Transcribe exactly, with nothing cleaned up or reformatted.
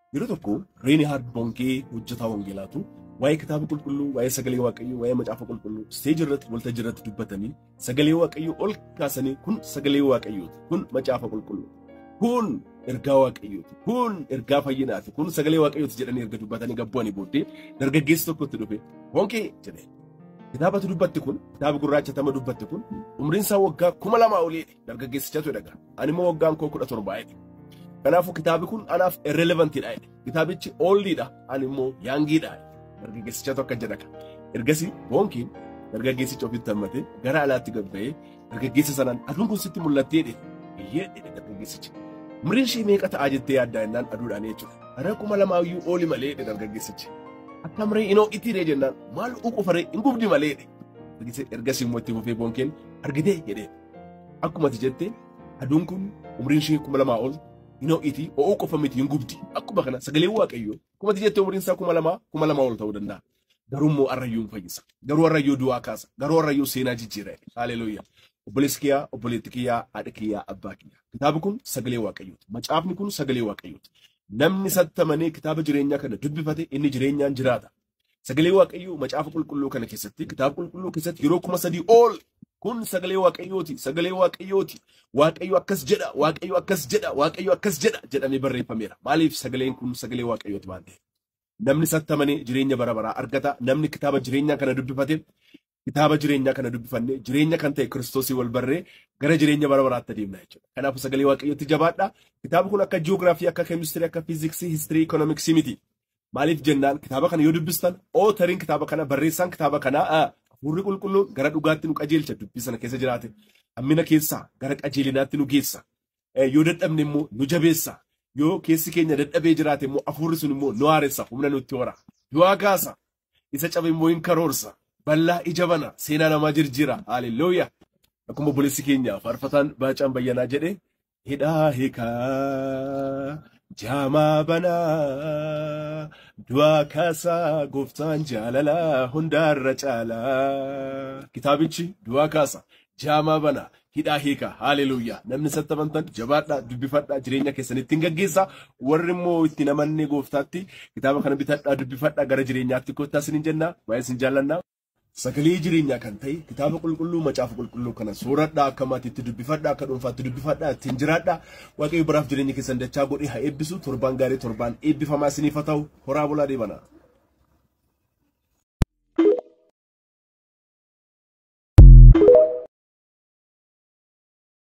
yeroo tokko Reinhard Bonke hojjetaa wangeelaatu waa'ee kitaaba qulqulluu, waa'ee sagalee waaqayyoo, waa'ee macaafa qulqulluu stage irratti waltajjii irratti dubbatanii sagalee waaqayyoo ol kaasanii kun sagalee waaqayyooti, kun macaafa qulqulluu, kun ergaa waaqayyooti, kun ergaa fayyinaati, kun sagalee waaqayyooti jedhanii erga dubbatanii gabbu'anii booddee dargaggeessi tokkotti dhufe Bonke jedhee kitaabatu dubbatti kun kitaaba gurraacha tama dubbatti kun umriin isaa waggaa kuma lamaa olii dargaggeessichatu dhagaa ani immoo waggaan koo kudha torbaa'edha. Kanaafuu kitaabi kun anaaf irrelevantiidha. Kitaabichi ooldiidha, ani immoo yaangiidha. Dargaggeessichatu akka jedhaka. Ergasii Bonkiin dargaggeessicha ofitti hammatee gara alaatti gabba'ee dargaggeessa sanaan aduun kun sitti mul'attee dheedhe. Biyyee dheedhe dargaggeessichi. Umriin ishee meeqa ta'a jettee yaaddaa jennaan aduudhaan jechuudha. Ara kuma lamaayyuu ooli malee dheedhe dargaggeessichi. Akka amree inoo itti dheedhe jennaan maal uqufaree hin gubdi malee dheedhe. Ergasii immoo itti fufee Bonkiin argitee jedhee. Akkuma ati jettee aduun kun umriin ishee kuma lamaa ol inoo iti oo qofa miti hin gubdi. Akkuma kana sagalee waaqayyoo kuma ati jettee umriin isaa kuma lamaa kuma lamaa ol ta'uu danda'a. Garuu immoo arrayyuu hin fayyisa. Garuu arrayyuu du'aa kaasa. Garuu arrayyuu seenaa jijjiira. Haaleluyyaa. Obboleessi kiyyaa, obboleetti kiyyaa, haadha kiyyaa, abbaa kiyyaa. Kitaabni kun sagalee waaqayyooti. Macaafni kun sagalee waaqayyooti. Namni sattamanee kitaaba jireenyaa kana dubbifate inni jireenyaan jiraata. Sagalee waaqayyoo macaafa qulqulluu kana keessatti kitaaba qulqulluu keessatti yeroo kuma sadii ol kun sagalee waaqayyooti, sagalee waaqayyooti. Waaqayyo akkas jedha, waaqayyo akkas jedha, waaqayyo akkas jedha jedhamee barreeffameera. Maaliif sagaleen kun sagalee waaqayyooti waan ta'eef? Namni sattamanii jireenya bara baraa argata. Namni kitaaba jireenyaa kana dubbifate kitaaba jireenyaa kana dubbifanne jireenya kan ta'e Kiristoosii wal barree gara jireenya bara baraatti adeemna jechuudha. Kanaafuu sagalee waaqayyootti jabaadha. Kitaaba kun akka jiyoogiraafii, akka keemistirii, akka fiiziksii, histirii, ikoonomiksii miti. Maaliif jennaan kitaaba kana yoo dubbistan ootariin kitaaba kana barreessaan kitaaba kanaa Hafuurri qulqulluun gara dhugaatti nu qajeelcha dubbii sana keessa jiraate. Hammina keessaa gara qajeelinaatti nu geessa. Yoo dadhabne immoo nu jabeessa. Yoo keessi keenya dadhabee jiraate immoo hafuurri sun immoo nu haaressa, humna nutti hora. Du'aa kaasa. Isa cabe immoo hin karoorsa. Bal'aa ija bana. Seenaa namaa jijjiira. Haaleluyyaa. Akkuma obboleessi keenya faarfataan Baacaan Bayyanaa jedhee hidhaa hiikaa. Jaamaa banaa du'aa kaasaa gooftaan jaalalaa hundaarra caalaa. Kitaabichi du'aa kaasa jaamaa banaa hidhaa hiikaa. Haaleluyyaa. Namni sattamantan jabaadhaa dubbifadhaa jireenya keessanitti hin gaggeessaa. Warri immoo itti namanne gooftaatti kitaaba kana bitadhaa dubbifadhaa gara jireenyaatti kottaa isin jenna. Baay'ee isin jaallannaa. Sagalee jireenyaa kan ta'e kitaaba qulqulluu macaafa qulqulluu kana sooradhaa akka maatiitti dubbifadhaa akka dhuunfaatti dubbifadhaa ittiin jiraadhaa. Waaqayyo baraaf jireenya keessan dachaa godhee haa eebbisu. Torbaan gaarii torbaan eebbifamaa isiniif haa ta'u. Horaa bulaa deebanaa.